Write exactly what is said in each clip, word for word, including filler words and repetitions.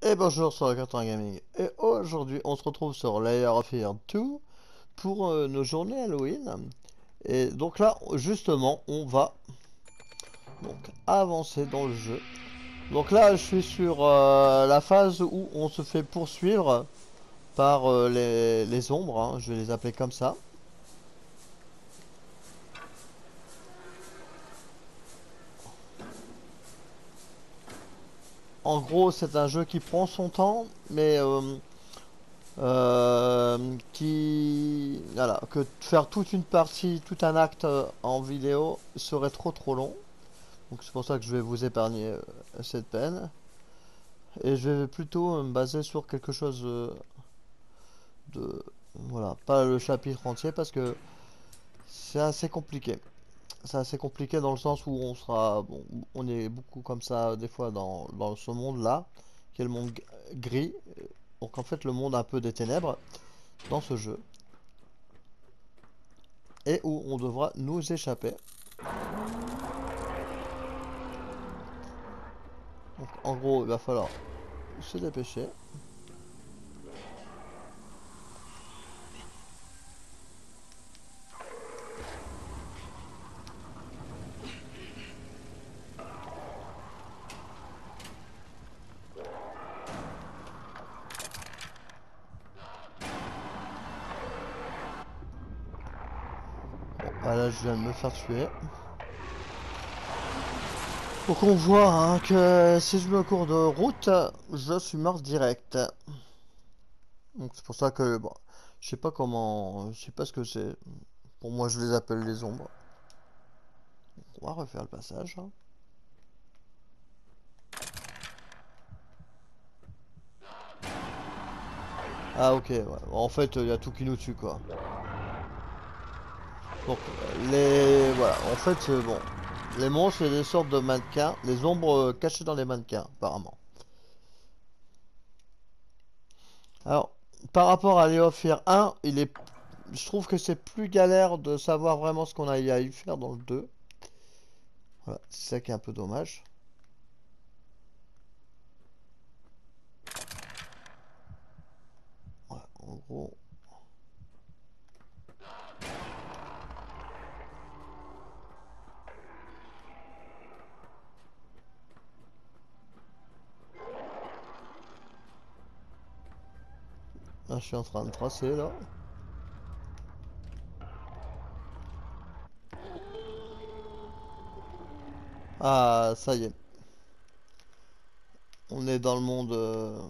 Et bonjour sur le Carton Gaming. Et aujourd'hui, on se retrouve sur Layer of Fear deux pour euh, nos journées Halloween. Et donc là, justement, on va donc avancer dans le jeu. Donc là, je suis sur euh, la phase où on se fait poursuivre par euh, les, les ombres, hein, je vais les appeler comme ça. En gros, c'est un jeu qui prend son temps, mais euh, euh, qui voilà, que faire toute une partie, tout un acte euh, en vidéo serait trop trop long. Donc c'est pour ça que je vais vous épargner euh, cette peine. Et je vais plutôt me baser sur quelque chose euh, de... Voilà, pas le chapitre entier parce que c'est assez compliqué. C'est assez compliqué dans le sens où on sera... Bon, on est beaucoup comme ça des fois dans, dans ce monde-là, qui est le monde gris. Donc en fait le monde un peu des ténèbres dans ce jeu. Et où on devra nous échapper. Donc en gros il va falloir se dépêcher. Bon, bah là je viens de me faire tuer. Donc on voit hein, que si je me cours de route, je suis mort direct. Donc c'est pour ça que bon, je sais pas comment, je sais pas ce que c'est. Pour moi, je les appelle les ombres. Donc, on va refaire le passage, hein. Ah ok, ouais. En fait, il y a tout qui nous tue quoi. Donc les, voilà. En fait, euh, bon, les monstres, c'est des sortes de mannequins, les ombres euh, cachées dans les mannequins, apparemment. Alors, par rapport à Léo Fear un, il est, je trouve que c'est plus galère de savoir vraiment ce qu'on a à y faire dans le deux. Voilà, c'est ça qui est un peu dommage. Voilà, en gros. Là, je suis en train de tracer là. Ah, ça y est. On est dans le monde. euh,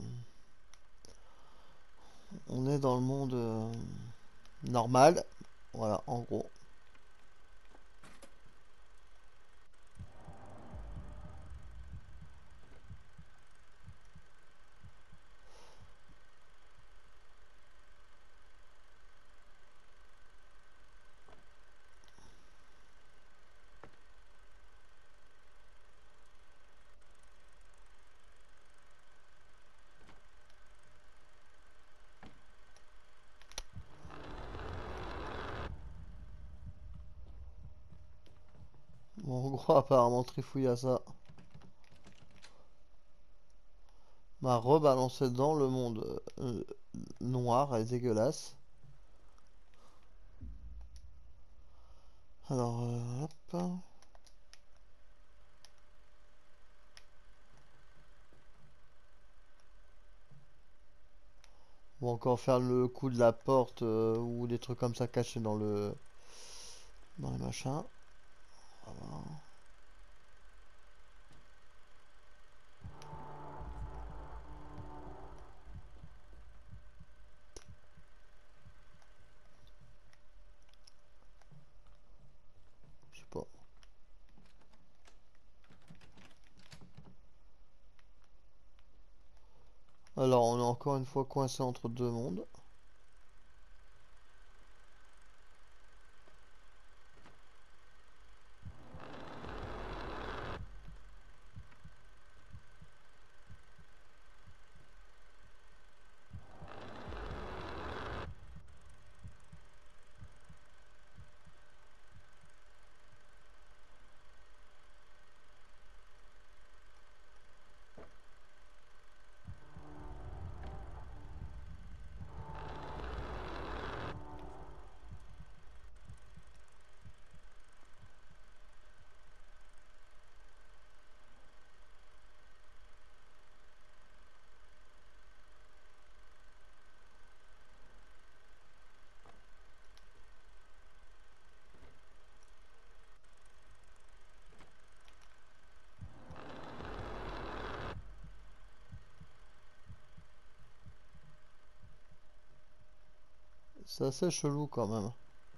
On est dans le monde euh, normal. Voilà, en gros. Bon, en gros, apparemment, Trifouille à ça m'a rebalancé dans le monde euh, noir et dégueulasse. Alors, euh, hop. On va encore faire le coup de la porte euh, ou des trucs comme ça cachés dans le dans les machins. Voilà. Je sais pas. Alors, on est encore une fois coincé entre deux mondes. C'est assez chelou quand même.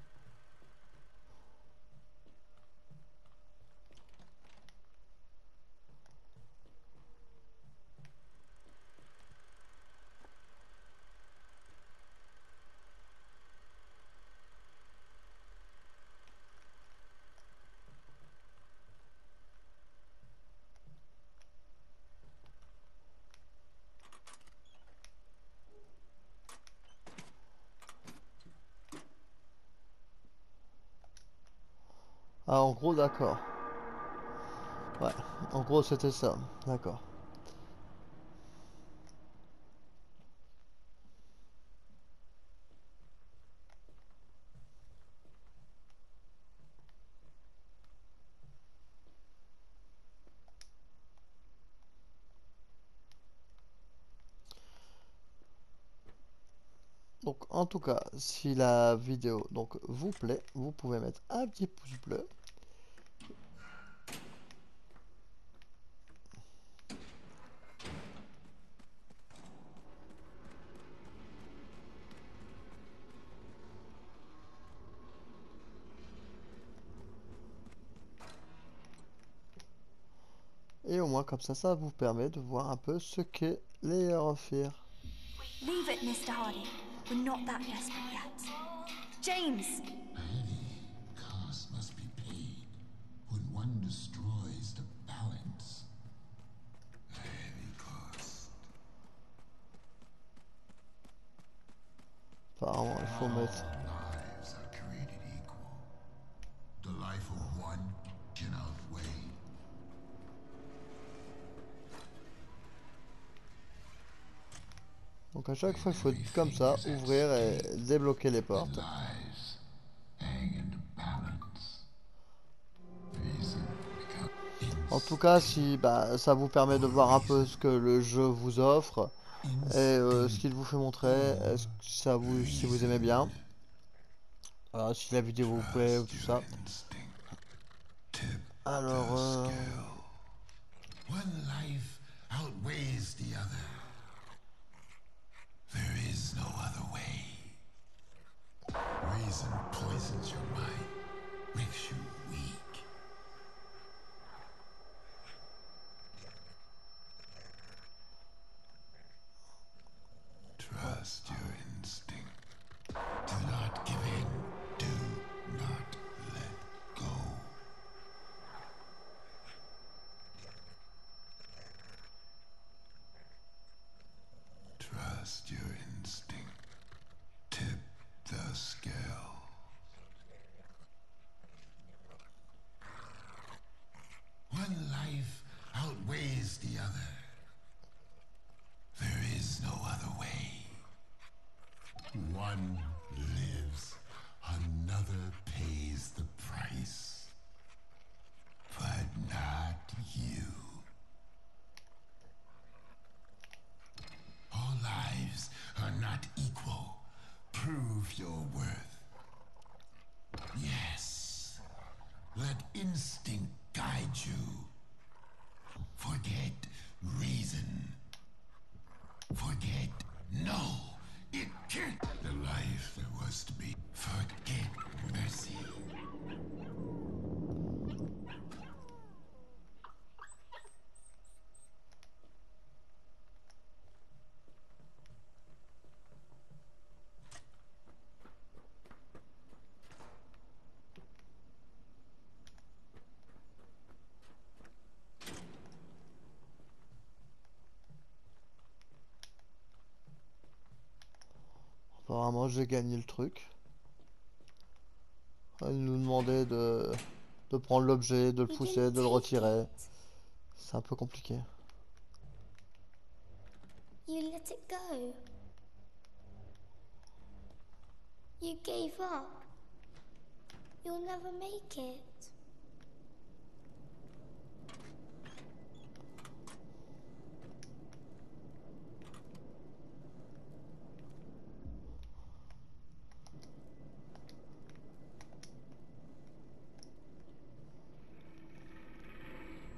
Ah, en gros, d'accord. Ouais, en gros, c'était ça. D'accord. Donc, en tout cas, si la vidéo donc vous plaît, vous pouvez mettre un petit pouce bleu. Et au moins, comme ça, ça vous permet de voir un peu ce qu'est Layer of Fear. Leave it, Mister Hardy. We're not that desperate yet. James! A heavy cost must be paid when one destroys the balance. A heavy cost. Apparemment, il faut mettre. All lives are created equal. The life of one can outweigh. Donc à chaque fois, il faut comme ça ouvrir et débloquer les portes. Lives hang in the balance. Reason becomes En tout cas, si bah, ça vous permet de voir un peu ce que le jeu vous offre et euh, ce qu'il vous fait montrer, est-ce que ça vous, si vous aimez bien, euh, si la vidéo vous plaît ou tout trust ça. your instinct. Tip Alors, the euh, scale. One life outweighs the other. There is no other way. Reason poisons your mind, makes you weak. Trust your instinct. Do not give in. Do not let go. Trust your instinct. Tip the scale. One life outweighs the other. There is no other way. One lives, another pays the price. But not you. All lives are not equal. Prove your worth. Yes. Let instinct guide you. Forget reason. Forget no. It can't. The life that was to be. Forget mercy. apparemment, j'ai gagné le truc. Il nous demandait de, de prendre l'objet, de le You pousser, didn't de le take retirer. it. C'est un peu compliqué. You let it go. You gave up. You'll never make it.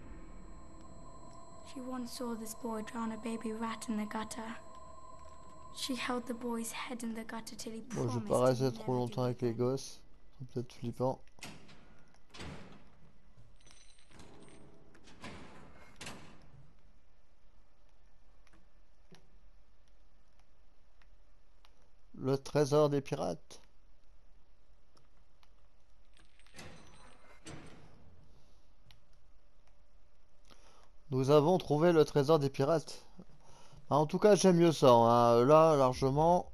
She once saw this boy drown a baby rat in the gutter. She held the boy's head in the gutter till he Bon, je vais promised pas rester he'd trop never longtemps do avec it les again. gosses. C'est peut-être flippant. Le trésor des pirates. Nous avons trouvé le trésor des pirates. Ah, en tout cas, j'aime mieux ça, hein. Là, largement,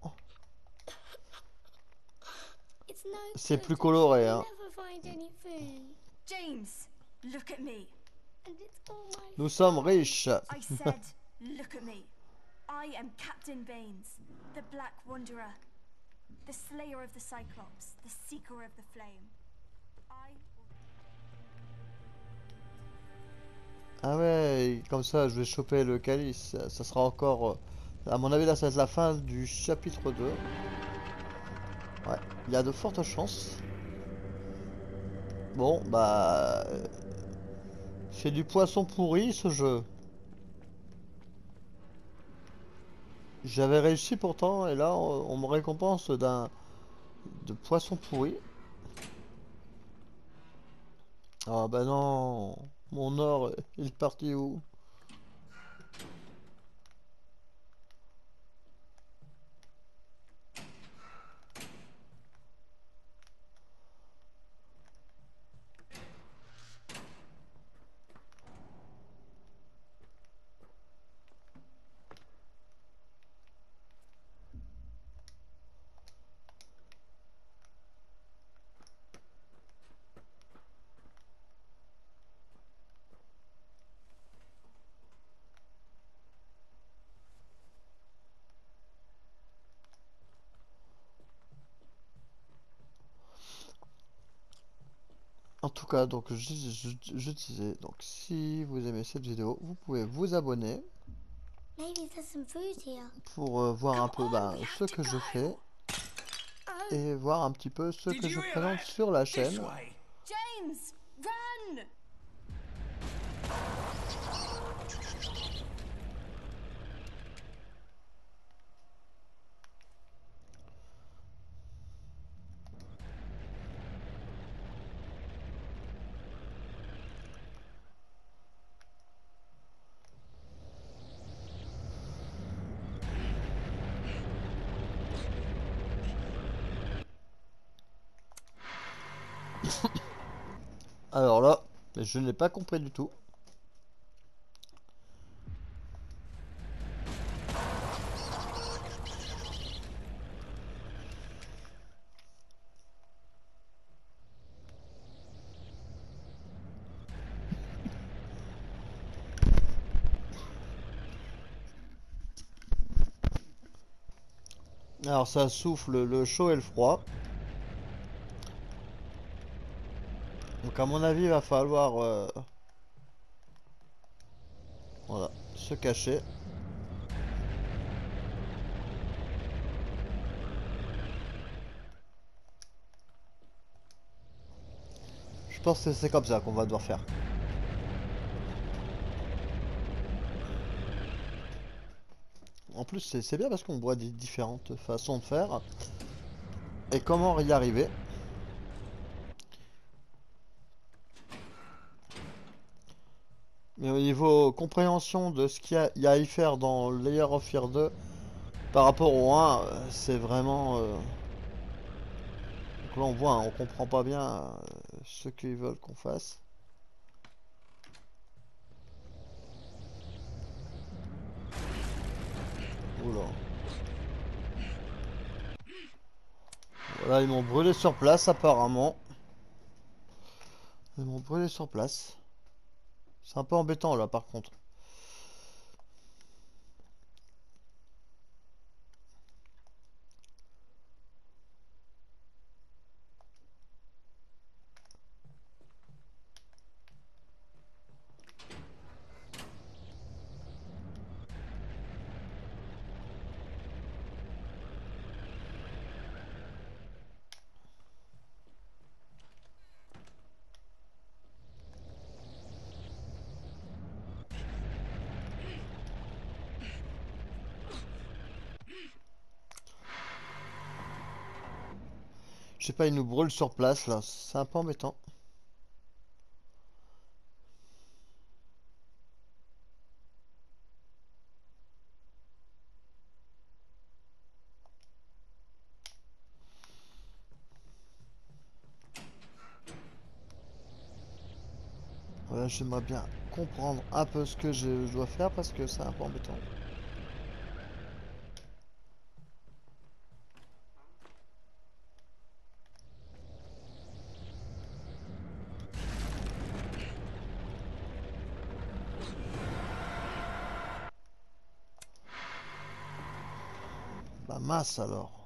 It's no c'est good. plus coloré, We'll hein. never find any food. James, look at me. And it's all my Nous sommes riches. I said, look at me. I am Captain Baines, the Black Wanderer, the Slayer of the Cyclops, the Seeker of the Flame. I Ah ouais, comme ça, je vais choper le calice. Ça sera encore... euh, À mon avis, là, ça va être la fin du chapitre deux. Ouais, il y a de fortes chances. Bon, bah... euh, c'est du poisson pourri, ce jeu. J'avais réussi pourtant, et là, on, on me récompense d'un... de poisson pourri. Ah bah non, mon or, il est parti où? En tout cas, donc je, je, je disais, donc si vous aimez cette vidéo, vous pouvez vous abonner Maybe there's some food here. pour euh, voir un Come peu on, ben, we have ce to que je go. fais Oh, et voir un petit peu ce Did que you je hear présente that? sur la This chaîne. way. James, run! Alors là, je n'ai pas compris du tout. Alors ça souffle le chaud et le froid. Donc à mon avis, il va falloir euh, voilà, se cacher. Je pense que c'est comme ça qu'on va devoir faire. En plus, c'est bien parce qu'on voit des différentes façons de faire et comment y arriver. Mais au niveau compréhension de ce qu'il y a, y a à y faire dans Layer of Fear deux par rapport au un, euh, c'est vraiment... euh, Donc là on voit, hein, on comprend pas bien euh, ce qu'ils veulent qu'on fasse. Oula. Voilà, ils m'ont brûlé sur place apparemment. Ils m'ont brûlé sur place. C'est un peu embêtant là par contre. sais pas, il nous brûle sur place là, c'est un peu embêtant. Voilà, j'aimerais bien comprendre un peu ce que je, je dois faire parce que c'est un peu embêtant. Bah mince alors.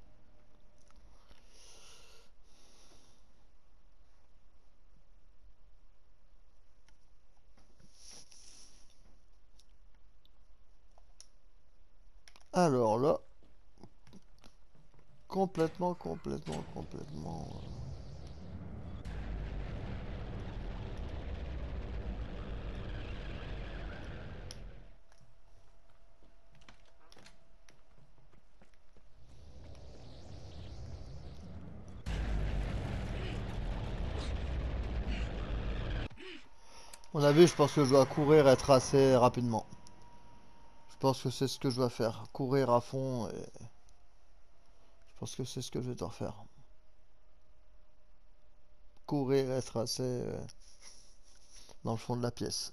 Alors là, complètement, complètement, complètement. euh, On a vu, je pense que je dois courir et être assez rapidement. Je pense que c'est ce que je dois faire. Courir à fond et je pense que c'est ce que je vais devoir faire. Courir et être assez euh, dans le fond de la pièce.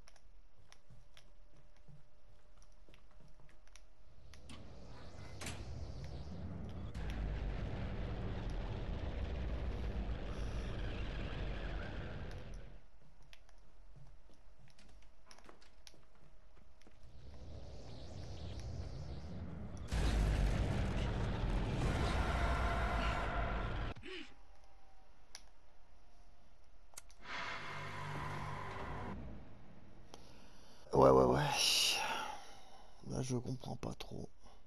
Ouais, ouais, ouais. Là, je comprends pas trop.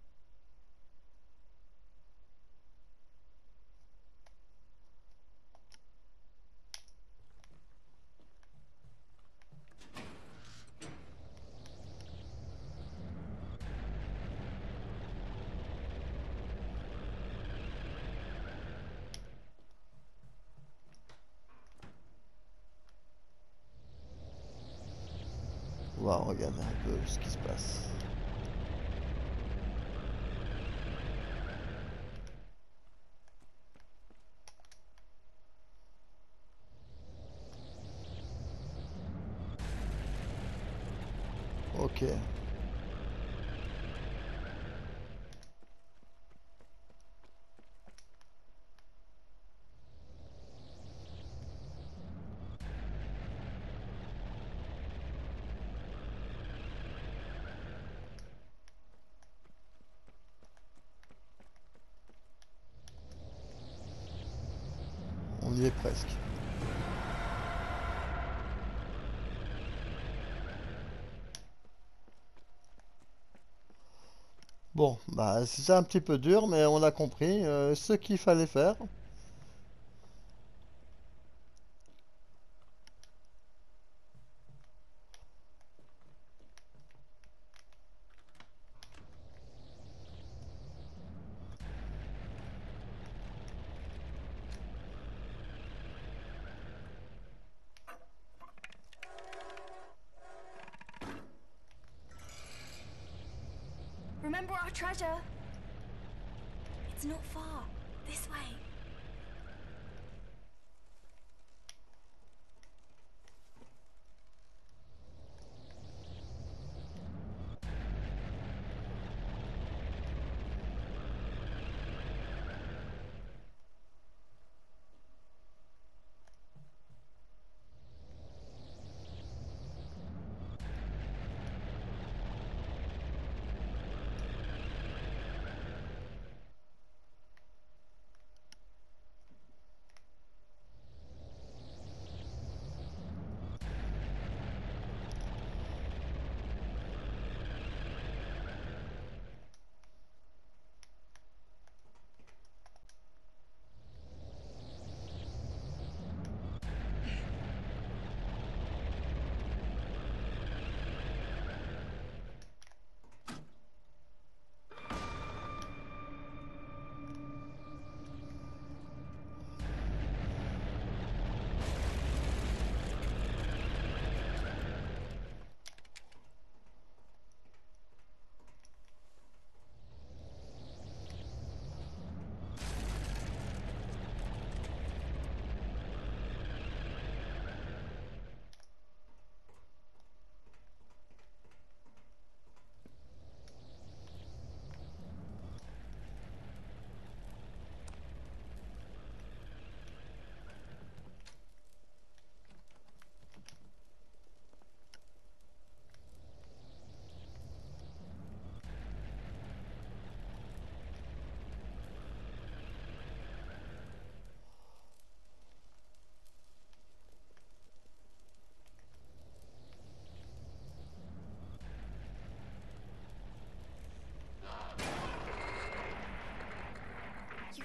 On va regarder un peu ce qui se passe. Ok. On y est presque. Bon, bah c'est un petit peu dur, mais on a compris euh, ce qu'il fallait faire. Remember our treasure? It's not far. This way.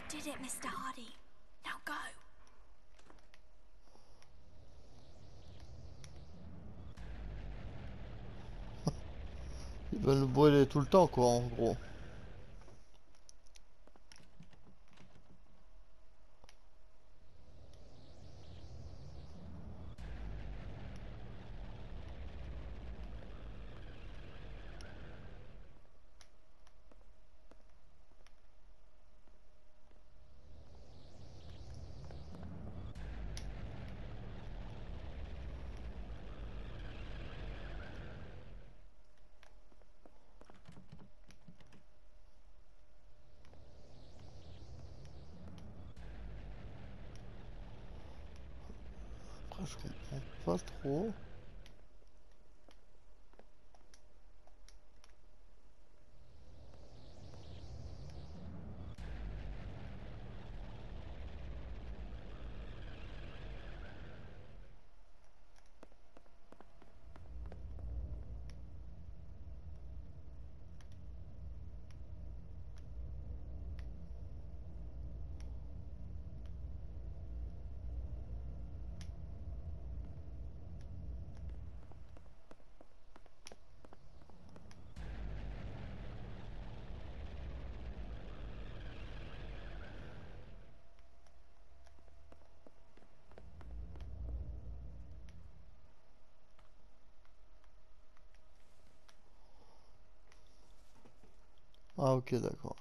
did it, Mister Hardy. Now go. Ils veulent nous brûler tout le temps, quoi, en gros. Après, je comprends pas trop. Ah, ok, d'accord.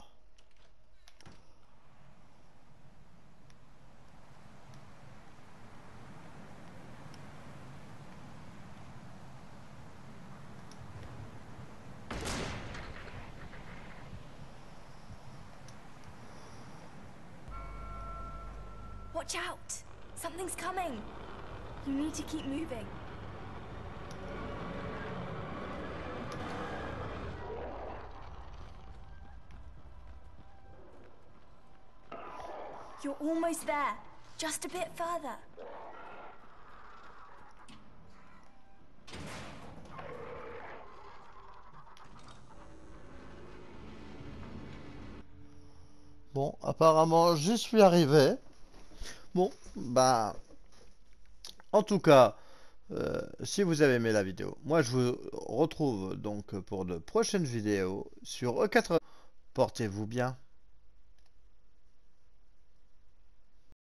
Watch out! Something's coming. You need to keep moving. You're almost there. Just a bit further. Bon, apparemment, j'y suis arrivé. Bon, bah... En tout cas, euh, si vous avez aimé la vidéo, moi je vous retrouve donc pour de prochaines vidéos sur E quatre. Portez-vous bien.